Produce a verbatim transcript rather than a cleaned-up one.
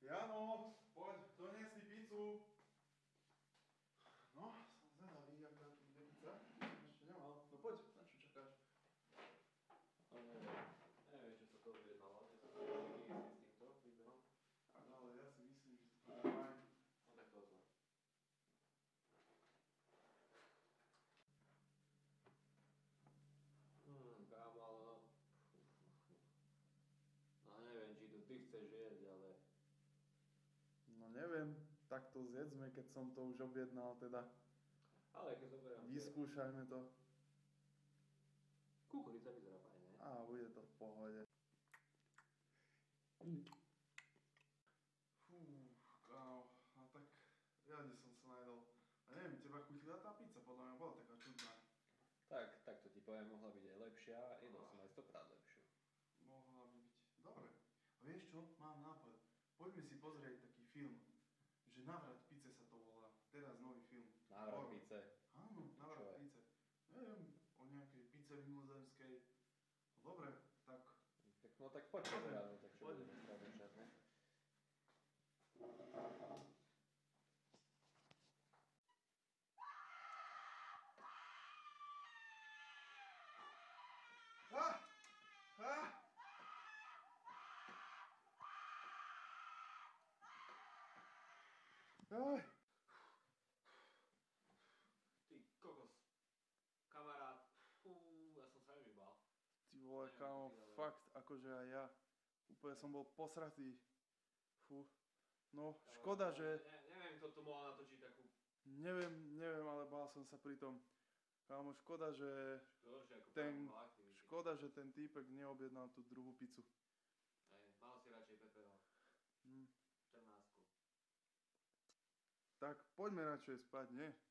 Jano, poď, donies si pizzu. No, som zvedavý, aká tu bude pizza. Ešte nemal. No poď, na čo čakáš? No neviem, neviem, čo sa to objednalo. Ja som taký istý s týmto výberom. Tak, ale ja si myslím, že to bude fajn. No tak to otvor. Hmm, kámo, ale no... No neviem, či to ty chceš jesť, ale... No neviem, tak to zjedzme, keď som to už objednal, teda. Ale keď zoberiem... Vyskúšajme to. Kukurica vyzerá fajn, ne? Á, bude to v pohode. Fú, kámo, a tak riadne som sa najedol. A neviem, teba chutila tá pizza, podľa mňa bola taká čudná. Tak, tak to ti poviem, mohla byť aj lepšia, jedol som aj stokrát lepšiu. Mohla by byť. Dobre. A vieš čo? Mám nápad. Poďme si pozrieť taký film. Že Návrat pice sa to volá. Teraz nový film. Návrat pice? Áno, Návrat pice. Neviem, o nejakej pice mimozemskej. No dobre, tak... Tak, no tak poď pozerať, no tak čo Poďme. budeme skladať, ne? Ah! Ah! Aj! Ty kokos, kamarát, fú, ja som sa veľmi bál. Ty vole, kámo, fakt, akože aj ja. Úplne som bol posratý. Fú. No, škoda, že... Ne, neviem, kto tu mohol natočiť takú... Neviem, neviem, ale bál som sa pri tom. Kámo, škoda, že... Škoda, ako Ten... aktivity. Škoda, že ten týpek neobjednal tú druhú pizzu. Aj, mal si radšej pepero. Hm. štrnástku. Tak poďme radšej spať, nie?